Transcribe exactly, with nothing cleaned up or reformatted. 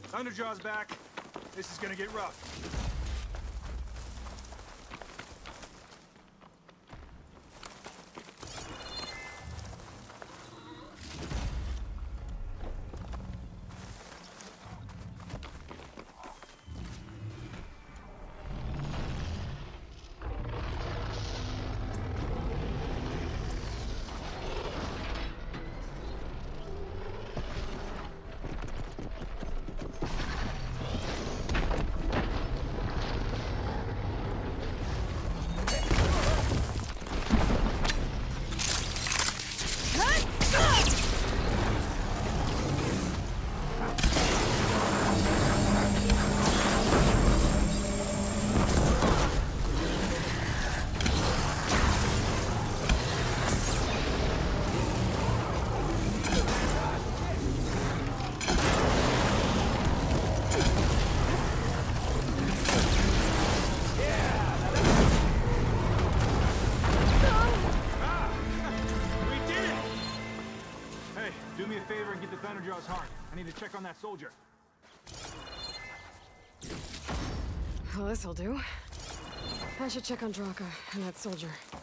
Thunderjaw's back. This is gonna get rough. Do me a favor and get the Thunderjaw's heart. I need to check on that soldier. Well, this'll do. I should check on Draka and that soldier.